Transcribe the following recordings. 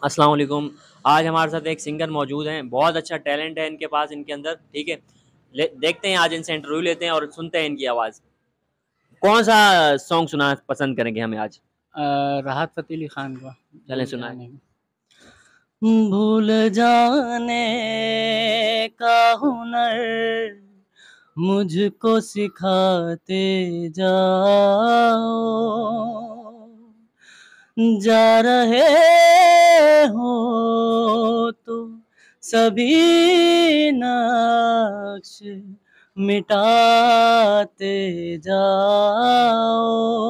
अस्सलाम वालेकुम। आज हमारे साथ एक सिंगर मौजूद हैं, बहुत अच्छा टैलेंट है इनके पास, इनके अंदर। ठीक है, देखते हैं, आज इनसे इंटरव्यू लेते हैं और सुनते हैं इनकी आवाज़। कौन सा सॉन्ग सुना पसंद करेंगे हमें आज? राहत फ़तेह अली खान का चलें भूल सुनाएं। जाने भूल जाने का हुनर मुझको सिखाते जाओ, जा रहे हो तो सभी नक्श मिटाते जाओ।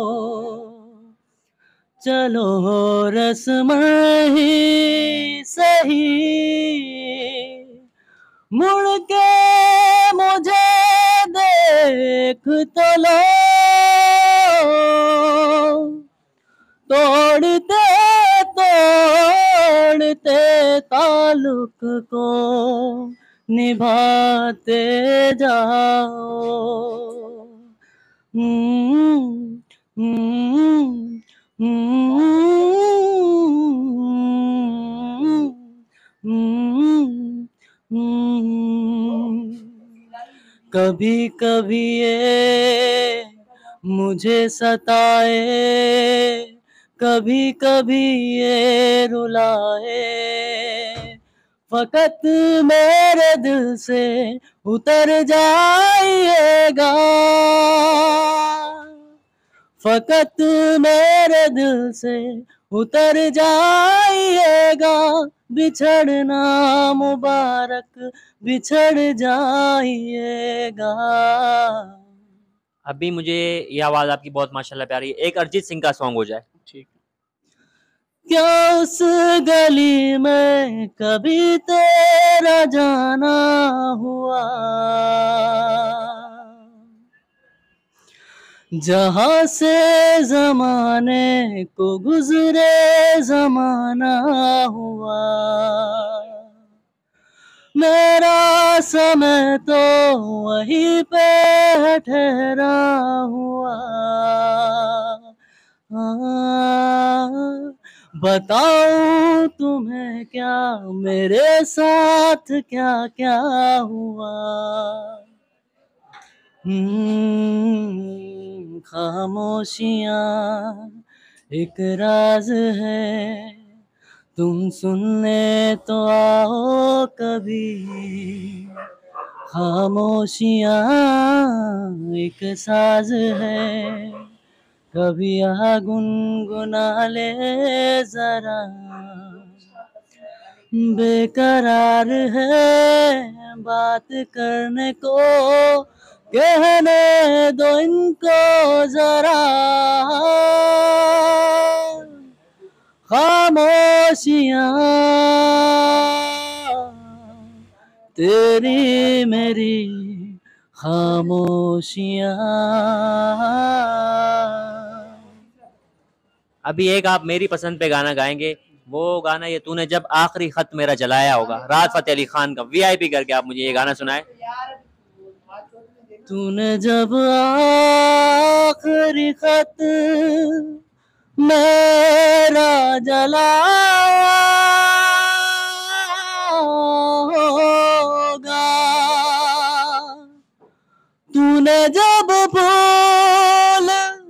चलो रस्म ही सही, मुड़ के मुझे देख तो लो। तोड़ते तोड़ते ताल्लुक को निभाते जाओ। हम्म, हम्म, कभी कभी ये मुझे सताए, कभी कभी ये रुलाए, फकत मेरे दिल से उतर जाइएगा, फकत मेरे दिल से उतर जाइएगा, बिछड़ना मुबारक बिछड़ जाइएगा। अभी मुझे ये आवाज़ आपकी बहुत माशाल्लाह प्यारी है। एक अरिजीत सिंह का सॉन्ग हो जाए। ठीक। क्या उस गली में कभी तेरा जाना हुआ, जहां से जमाने को गुजरे जमाना हुआ, मेरा समय तो वहीं पे ठहरा हुआ। बताऊं तुम्हें क्या मेरे साथ क्या क्या हुआ। खामोशियाँ एक राज है, तुम सुनने तो आओ कभी। खामोशियाँ एक साज है, कभी यहाँ गुनगुना ले जरा। बेकरार है बात करने को, कहने दो इनको जरा। खामोशियाँ तेरी मेरी खामोशियाँ। अभी एक आप मेरी पसंद पे गाना गाएंगे, वो गाना ये तूने जब आखिरी खत मेरा जलाया होगा, राहत फतेह अली खान का वीआईपी करके आप मुझे ये गाना सुनाए। तूने जब आखिरी खत मेरा जलाया होगा, तूने जब फूल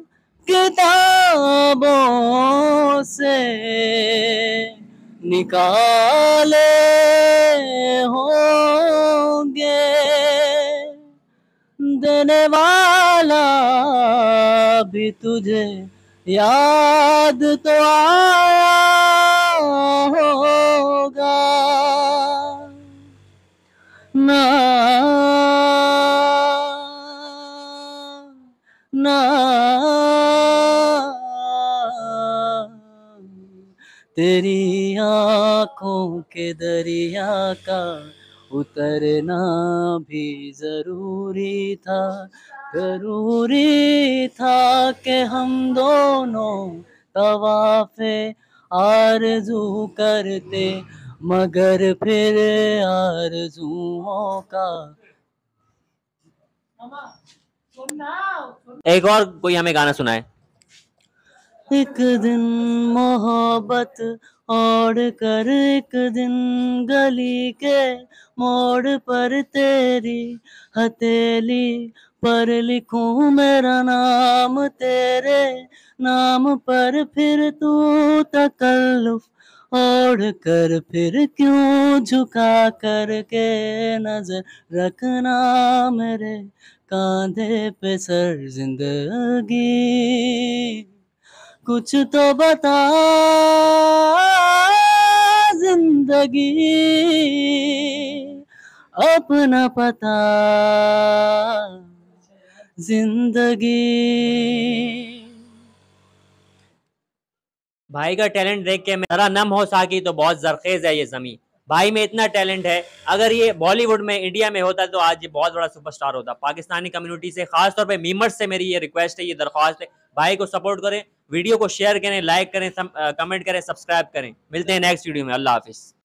किताबों से निकाले होंगे, देने वाला भी तुझे याद तो आया होगा ना, ना तेरी आँखों के दरिया का उतरना भी जरूरी था, जरूरी था कि हम दोनों तवाफ़े आरज़ू करते, मगर फिर आरज़ुओं का। एक और कोई हमें गाना सुनाए। एक दिन मोहब्बत और कर एक दिन गली के मोड़ पर तेरी हथेली पर लिखूं मेरा नाम तेरे नाम पर, फिर तू तकल्लुफ ओढ़ कर फिर क्यों झुका करके नजर रखना मेरे कांधे पे सर जिंदगी, कुछ तो बता जिंदगी, अपना पता जिंदगी। भाई का टैलेंट देख के मेरा नम हो साकी तो बहुत जरखेज है ये ज़मीं। भाई में इतना टैलेंट है, अगर ये बॉलीवुड में इंडिया में होता तो आज ये बहुत बड़ा सुपरस्टार होता। पाकिस्तानी कम्युनिटी से, खासतौर पे मीमर्स से मेरी ये रिक्वेस्ट है, ये दरख्वास्त है, भाई को सपोर्ट करें, वीडियो को शेयर करें, लाइक करें, कमेंट करें, सब्सक्राइब करें। मिलते हैं नेक्स्ट वीडियो में। अल्लाह हाफिज़।